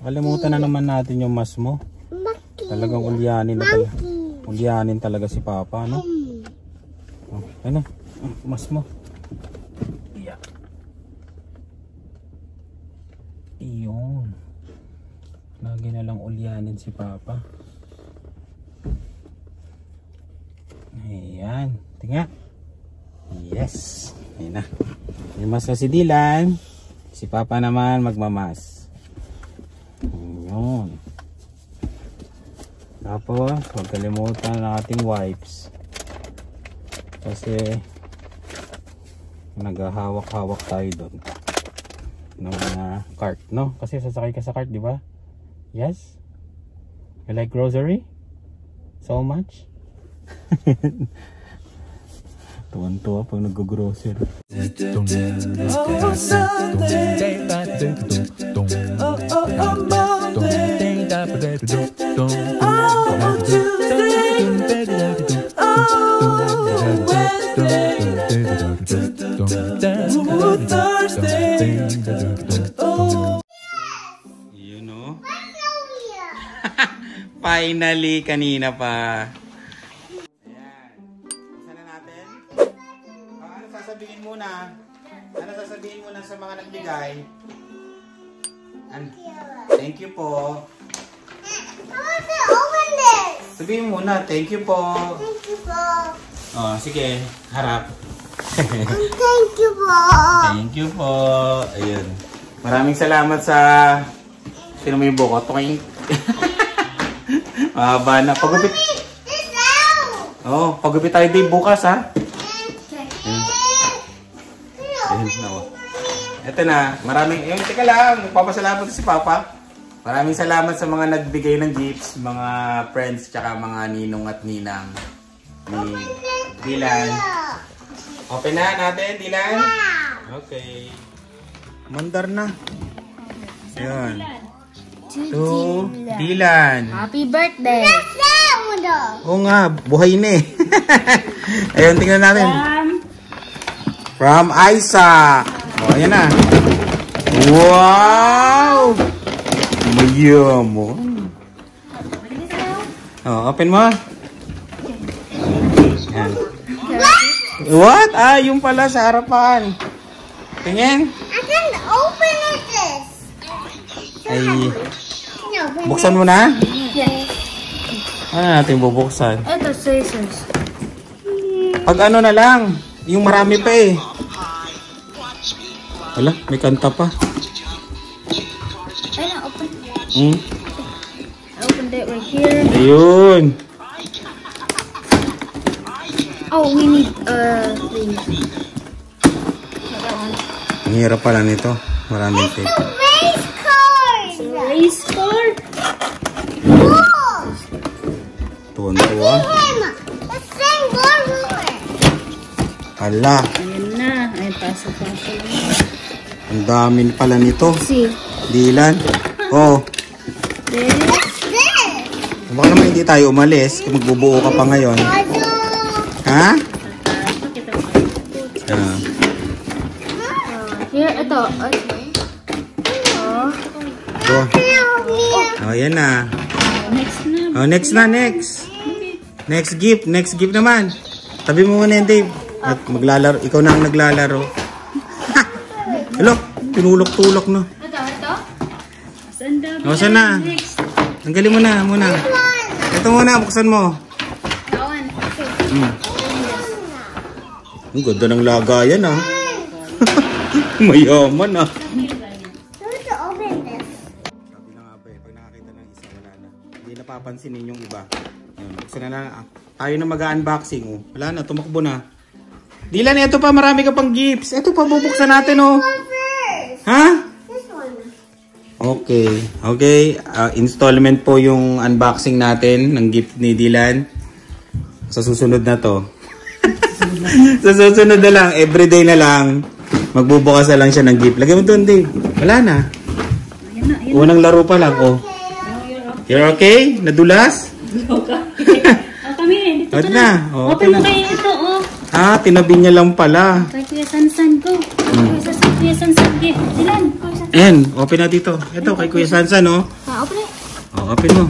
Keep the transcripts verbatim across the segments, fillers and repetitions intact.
Kalimutan na naman natin yung mas mo. Talagang ulyanin na talaga. Ulyanin talaga si Papa, no? Oh, ano? Oh, mas mo. Yeah. Iyon. Lagi na lang ulyanin si Papa. Ayan. Tingnan. Yes. Ayan na. Yung mas na si Dylan. Si Papa naman magmamas. Ayan. Tapos, huwag kalimutan ng ating wipes. Kasi, naghahawak-hawak tayo doon. Ng uh, cart, no? Kasi sasakay ka sa cart, di ba? Yes? You like grocery? So much? Tuwan-tuwa pag nag-grocery. You know? Finally, kanina pa. Sasabihin muna, ano sasabihin muna sa mga nagbigay? Thank you po. I want to open this. Sabihin muna, thank you po. Thank you po. Oh, sige, harap. Thank you po. Thank you po. Ayun. Maraming salamat sa sino mo yung bukot. Okay. Mahaba na. Pagupit. Oh, pagupit tayo din bukas, ha? Ito na, maraming, yung teka lang, magpapasalamat si Papa. Maraming salamat sa mga nagbigay ng gifts, mga friends, tsaka mga ninong at ninang ni Dylan. Open na natin, Dylan? Okay. Mandar na. Ayan. To Dylan. Happy birthday. Oo nga, buhay na eh. Ayun, tingnan natin. From Isaac. Oh, ayan na. Wow! Mayamon. Oh, open mo. Ayan. What? Ah, yung pala sa harapan. Tingin. I can open this. Ay. Buksan mo na? Yes. Ano natin bubuksan? Ito, scissors. Pag ano na lang, yung marami pa eh. Wala, may kanta pa. Ay na, open. Hmm? I opened it right here. Ayun. Oh, we need uh thing. Ang hirap pala nito. Maraming tape. Race card. Race card. Oh. Tuwan-tuwa. Let's sing more. Hala. Ayan na. Ay, pasok-pasok. Ang dami pala nito. See. Dylan. Oh. What's this? Baka naman hindi tayo umalis. Kung magbubuo ka pa ngayon. Ha? Yeah. Here, ito. Oh. Oh. Oh, yan na. Next na. Oh, next na, next. Next gift. Next gift naman. Tabi mo muna yan, Dave. At maglalaro. Ikaw na ang naglalaro. Hello, tinulok-tulok na. Ito, ito. O, saan na? Tanggalin mo na, muna. Ito muna, buksan mo. Hmm. Ang ganda ng lagayan, ah. Mayaman, ah. Sabi na nga ba eh, pag nakakita ng isa, wala na. Hindi napapansinin yung iba. Ayan, buksan na lang. Ah, tayo na mag-unboxing, oh. Wala na, tumakbo na. Dylan, ito pa, marami ka pang gifts. Ito pa, bubuksan natin, oh. Ha? This one. Okay. Okay. Uh, installment po yung unboxing natin ng gift ni Dylan. Sa susunod na to. Sa susunod na lang, everyday na lang, magbubukas na lang siya ng gift. Lagay mo doon, Dave. Wala na. Unang laro pa lang, oh. You're okay? Nadulas? Okay. Oh, kami. Dito na. Oh, open mo kayo ito, oh. Ah, tinabi niya lang pala. Kay Kuya Sansan ko. Hmm. Kuya Sansan gift. Dylan. Ayan, open na dito. Ito, kay Kuya Sansan, no? Oh, open mo.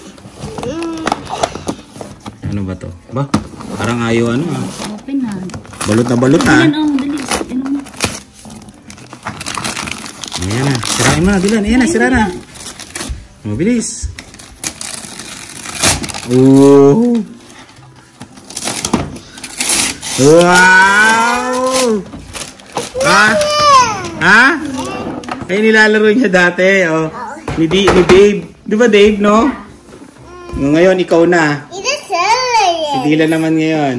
Ano ba to? Ba? Parang ayaw ano ah. Open na. Balot na balot na. Ayan, oh, dali. Ano mo? Ayan na. Sirain mo na, Dylan. Ayan na, sira na. Mabilis. Oh. Wow! Ha? Ha? Ay, nilalaro niya dati. Oh. Ni, D ni Dave. Di ba Dave, no? Ngayon, ikaw na. Si Dylan naman ngayon.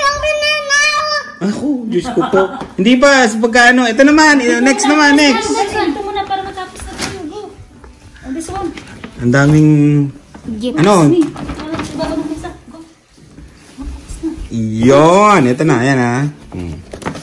Ako, Diyos ko po. Hindi ba? Pagka ano, ito naman. Next naman, next. Ito muna para matapos na tayo. Go. Oh, this one. Ang daming... Ano? Me. Ah, diba ako ng isa? Go. Yun. Ito na. Ayan ha. Hmm.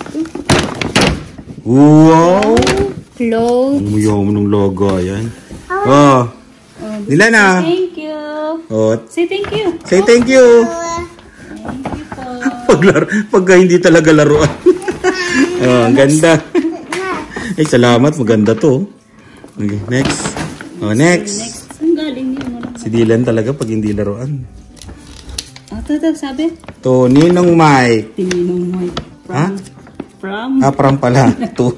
Wow. Clothes. Umuyaw mo ng logo. Ayan. Oh. Dylan na. Thank you. Oh. Say thank you. Say thank you. Thank you po. Pag, laro, pag hindi talaga laruan. Oh, ang ganda. Ay, salamat. Maganda to. Okay, next. Oh, next. Next. Saan galing yun? Wala. Si Dylan talaga pag hindi laruan. Ah, ito, ito, sabi? To, Ninong Mike. Tininong mo. Ha? From? Ah, pram pala. To.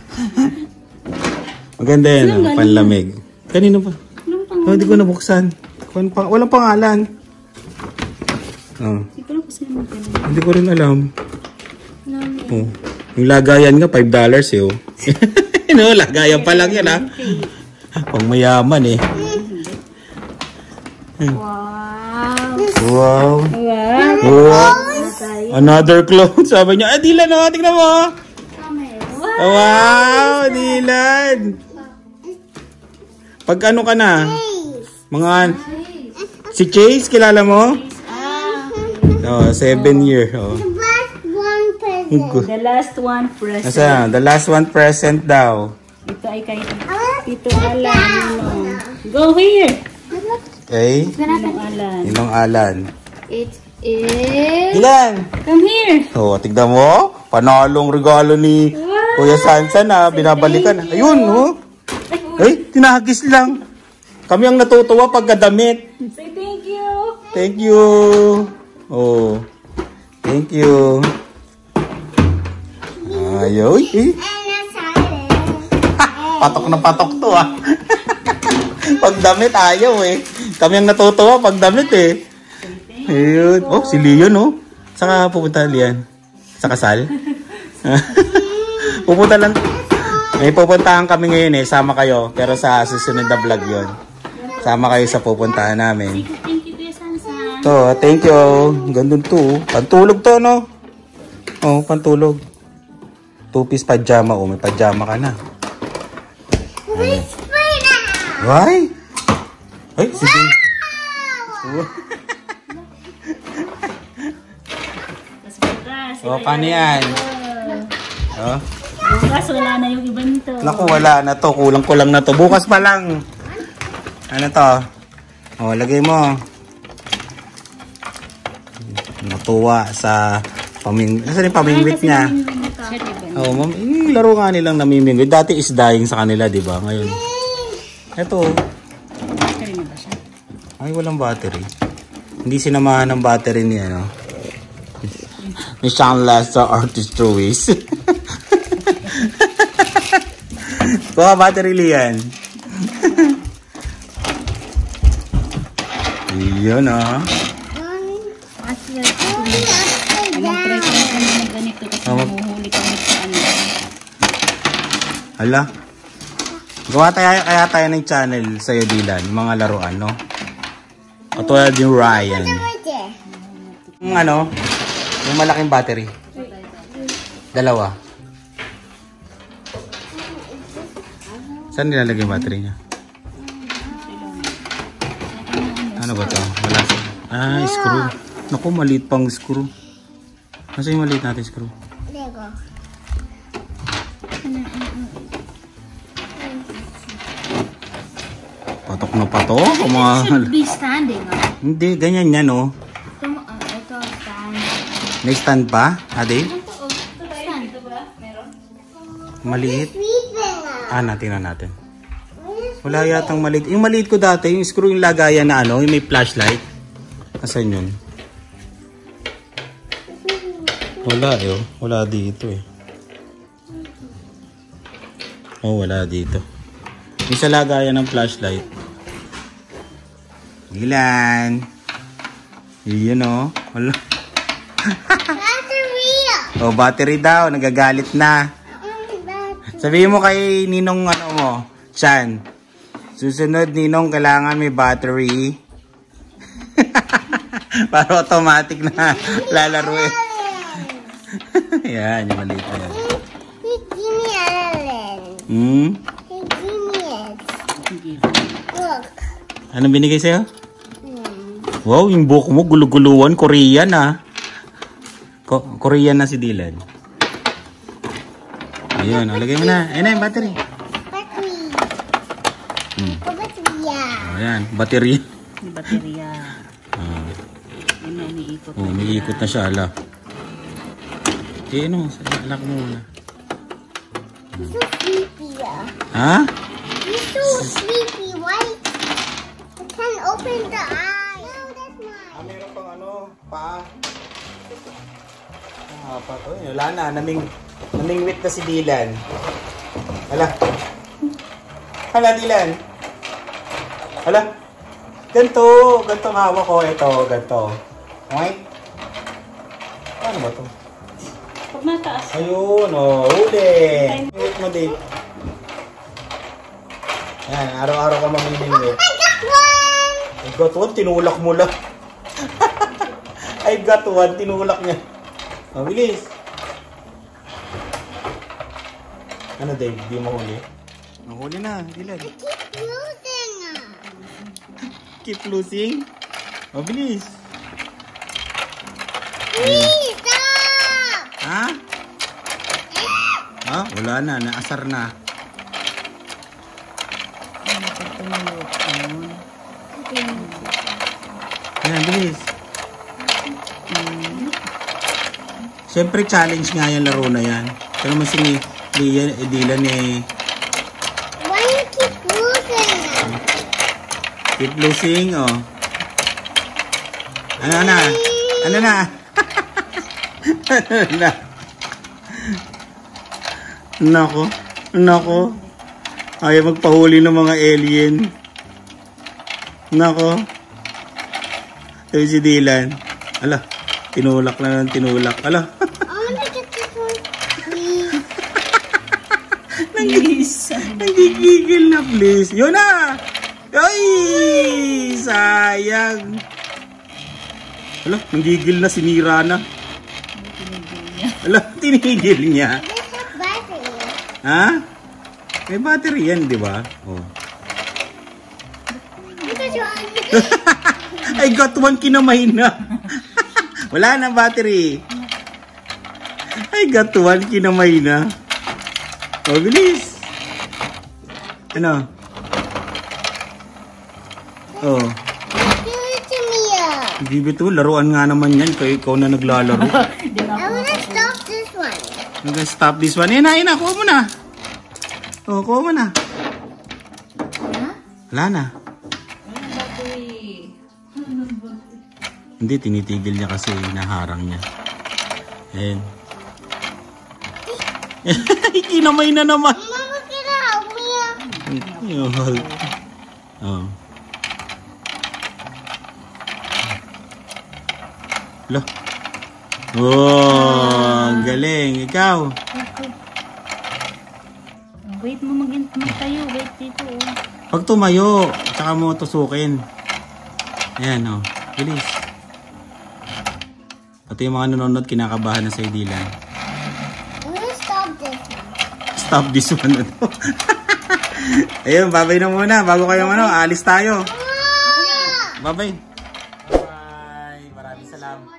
Maganda yan, Saan oh, galing panlamig. Kanino pa? Anong pang... Oh, hindi ko nabuksan. Walang, pang, walang pangalan. Oh, Hindi ko lang kasi naman ganun. hindi ko rin alam. Oh. Yung lagayan nga, five dollars eh. Oh. No, lagayan pa lang yan ha. Pang mayaman eh. Wow. Wow. Wow. Wow. Another clone. Sabi niya, ah, Dylan oh, tingnan mo. Wow, Dylan. Pag ano ka na? Mga... Si Chase, kilala mo? Oh, seven year. Oh. The last one present. Nasa, the last one present daw. Ito ay kay Tito Alan. Go here. Okay? Ninong Alan. Ninong Alan. It is... Dylan! Come here. Oh, tignan mo. Panalong regalo ni Kuya Sansan na binabalikan. Ayun, oh. Ay, tinahagis lang. Kami ang natutuwa pagkadamit. Say thank you. Thank you. Oh. Thank you. Ayaw eh. Patok na patok to ah. Pagdamit ayaw eh. Kami ang natutuwa pagdamit eh. Ayun. Oh, si Leon oh. Saka pupunta Leon? Sa kasal? Pupunta lang. May pupuntahan kami ngayon eh. Sama kayo. Pero sa susunod na vlog yun. Sama kayo sa pupuntahan namin. Thank you, Kuya Sansan. To, thank you. Gandun to. Pantulog to, no? Oh, pantulog. Two-piece pajama. Oh, may pajama ka na. Why? Ay, sige. Tapos bukas. Oh, paano yan? Oh. Bukas wala na yung iba nito. Naku, wala na to. Kulang-kulang na to. Bukas pa lang. Ano to? Oh, lagay mo. Natuwa sa paming... Nasaan yung pamingwit niya? Oh, ma'am, yung laro nga nilang namimingwit. Dati is dying sa kanila, di ba? Ngayon. Ito. Ay, walang battery. Hindi sinamahan ng battery ni ano. May siyang last sa artist choice. Kuha battery liyan. Yun ah. Mag-try ko na kami ng ganito kasi mahuhuli kami sa ano. Hala. Gawa tayo, kaya tayo ng channel sa'yo, Dylan. Mga laruan, no? Katulad yung Ryan. Yung ano, yung malaking battery. Dalawa. Saan nilalagay yung battery niya? Ano ba to? Wala sa... Ah, screw. Naku, maliit pang screw. Nasa yung maliit natin screw? Lego. Patok na patok. O mga... Should be standing up. Hindi, ganyan yan, oh. Ito, uh, ito, stand. May stand pa, Ade? Stand. Maliit. Ah, natin na natin. Wala yatang maliit. Yung maliit ko dati, yung screw yung lagayan na ano, yung may flashlight. Asan yun? Wala eh. Oh. Wala dito eh. Oh, wala dito. Yung sa lagayan ng flashlight. Ilan? Yun oh. Wala. Battery! Oh, battery daw. Nagagalit na. Sabihin mo kay Ninong ano mo, Chan. Susunod, Ninong, kailangan may battery. Para automatic na lalaro eh. Yan, yung maliit na yan. Give me Allen. Hmm? Give me it. Look. Anong binigay sa'yo? Hmm. Wow, yung buhok mo, guluguluan, Korean ah. Ko Korean na si Dylan. Ayun, lagay mo na. Ayun na yung battery. Battery. Hmm. Oh, baterya. Ayan, battery. Yung baterya. Ah. Yun na, iniikot. Oh, may ikot na siya, ala. Eh, ano, alak mo muna. You're so sleepy. ah. Ha? You're so sleepy. Why? I can't open the eye. No, that's mine. Ah, meron pang ano, paa. Ah, pa to. Wala na, naming, namingwit na si Dylan. Hala. Hala, Dylan. Hala. Ganto, ganto ang hawak ko. Ito, ganto. Okay? Ano ba to? Pag mataas. Ayun, oh, huli. Wait mo, Dave. Yan, araw-araw ka mamimingwit. I got one. I got one, tinulak mo lang. I got one, tinulak niya. Oh, bilis. Ano, Dave? Di mo huli? Nahuli na, Dylan. Keep losing. Keep losing. Oh, bilis. Please stop. Ha? Ha? Wala na, naasar na. Ano pag tumulog? Ayun. Ayan, bilis. Siyempre, challenge nga yung laro na yan. Pero mas si Lian, eh, Dylan eh. Why you keep losing? Keep losing, oh. Ano na? Ano na? Ano na? Nako. Nako. Ayaw magpahuli ng mga alien. Nako. Sabi si Dylan. Ala, tinulak na ng tinulak. Ala. I want to get this one. Please. Please. Nagigigil na, please. Yun na! Ay! Sayang. Ala, nanggigil na, sinira na. Ala, tinigil niya. This is battery. Ha? May battery yan, di ba? Oh. Look at your I got one, kinamay na. Wala na battery. I got one, kinamay na. Oh, bilis. Ano? Oh. Give it to me. ah. Give it to, laruan nga naman yan. Kaya ikaw na naglalaro. I want to stop this one. Nag-stop this one. Eh na, eh na, kuha mo na. Oh, kuha mo na. Huh? Wala na. Walang battery. Hindi, tinitigil niya kasi naharang niya. Ayan. Kinamay na naman. Mama, can you help me? ah? Oh. Lo. Oh, ang galing. Ikaw. Wait mo mag magtayo. Wait dito. Oh. Pag tumayo, tsaka mo tusukin. Ayan, oh. Bilis. Pati yung mga nanonood, kinakabahan na sa Dylan. I'm gonna stop this one. Stop this one na to. Ayun, babay na muna. Bago kayo ano, alis tayo. Babay. Bye. Maraming salamat.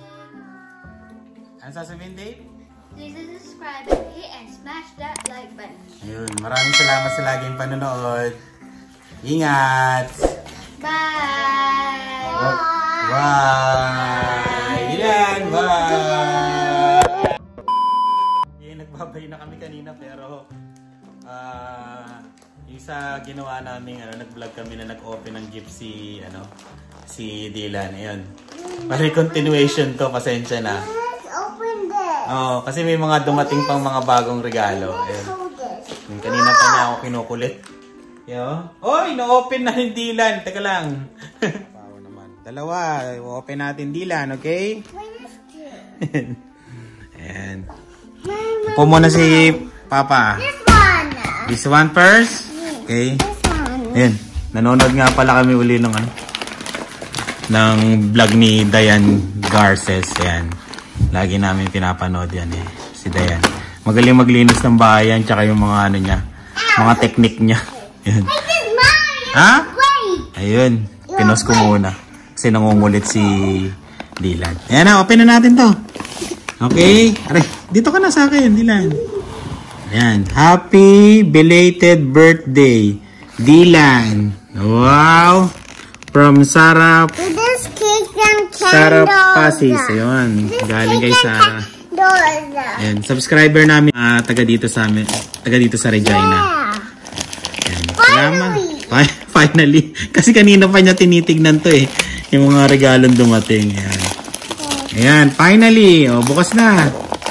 Ano sasabihin, Dave? Please subscribe and hit and smash that like button. Ayun, maraming salamat sa laging panonood. Ingat. Bye. Bye. Dylan, bye. Eh, nagbabay na kami kanina pero ah yung sa ginawa namin, ano, nag-vlog kami na nag-open ng gift si, ano, si Dylan. Ayun. Pari continuation to, pasensya na. Let's open this. Oo, kasi may mga dumating pang mga bagong regalo. Ayun. Hold this. Yung kanina pa niya ako kinukulit. Yo. Oy, na-open na yung Dylan. Teka lang. Wow naman. Dalawa. Open natin Dylan, okay? Ayan. Upo muna si Papa. This one. This one first. Okay. This one. Ayan. Nanonood nga pala kami uli ng ano, ng vlog ni Diane Garces. Ayan. Lagi namin pinapanood yan eh. Si Diane. Magaling maglinis ng bahay yan. Tsaka yung mga ano niya. Mga technique niya. Ayan. This is mine. Ha? Wait. Ayun. Pinos ko muna. Kasi nangungulit si Dylan. Ayan na. Open na natin to. Okay. Aray. Dito ka na sa akin, Dylan. Ayan. Happy belated birthday, Dylan. Wow. From Sarah. This cake and Sarah candles. Pasis. Ayun. Galing kay Sarah. Candles. Ayan. Subscriber namin. Uh, taga dito sa amin. Taga dito sa Regina. Yeah. Ayan. Salamat. Fi- Finally. Kasi kanina pa niya tinitignan to eh. Yung mga regalong dumating. Ayan. Ayan. Finally. O, bukas na.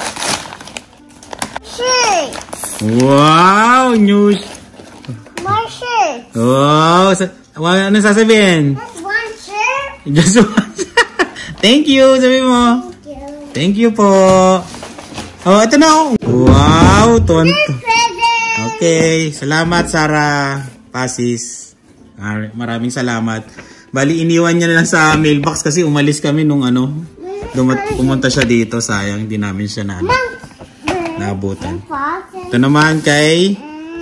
Shirt. Wow! News! More shirts. Wow! Sa wow, ano sasabihin? That's one shirt. Just one. Thank you! Sabi mo. Thank you. Thank you po. Oh, ito na. Wow! Tuwan. Present. Okay. Salamat, Sarah Pasis. Mar- Maraming salamat. Bali, iniwan niya na lang sa mailbox kasi umalis kami nung ano. Dumat pumunta siya dito. Sayang, hindi namin siya na ano, naabutan. Ito naman kay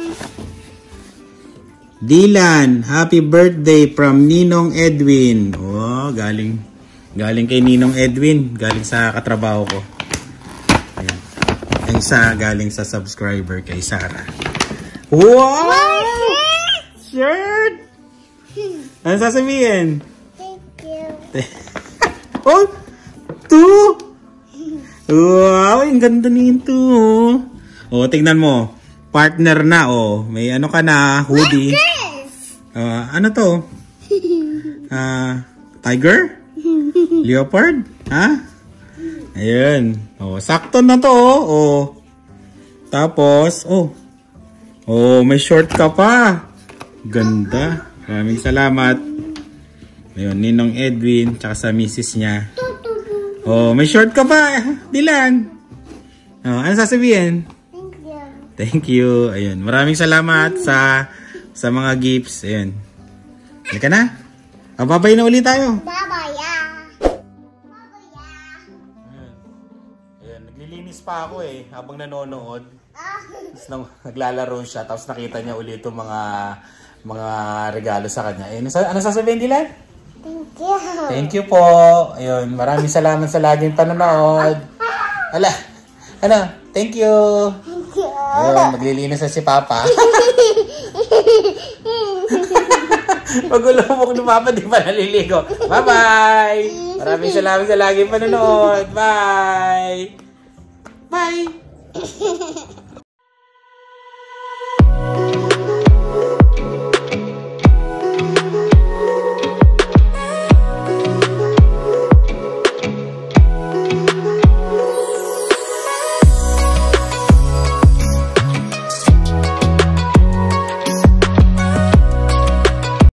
Dylan. Happy birthday from Ninong Edwin. Oh, galing galing kay Ninong Edwin. Galing sa katrabaho ko. Ayan. Ang isa galing sa subscriber kay Sarah. Wow! Shirt! Ano sasabihin? Thank you. Oh! Two! Wow! Ang ganda nito. Oh, tingnan mo. Partner na, oh. May ano ka na, hoodie. This. Uh, ano to? Uh, tiger? Leopard? Ha? Ayun. Oh, sakto na to, oh. Oh. Tapos, oh. Oh, may short ka pa. Ganda. Maraming salamat. Ayun, Ninong Edwin, tsaka sa misis niya. Oh, may short ka pa, Dylan. Oh, ano sasabihin? Thank you. Thank you. Ayun, maraming salamat sa sa mga gifts. Ayun. Halika na. Oh, babay na ulit tayo. Bye-bye, yeah. Bye-bye, yeah. Ayun, naglilinis pa ako eh, habang nanonood. Ah. Tapos nang naglalaro siya, tapos nakita niya ulit itong mga mga regalo sa kanya. Ayun, ano sasabihin, Dylan? Thank you. Thank you po. Ayun, maraming salamat sa laging panonood. Ala, ano? Thank you. Thank you. Ayun, maglilinis na si Papa. Magulumok ni Papa, di pa naliligo. Bye-bye! Maraming salamat sa laging panonood. Bye! Bye!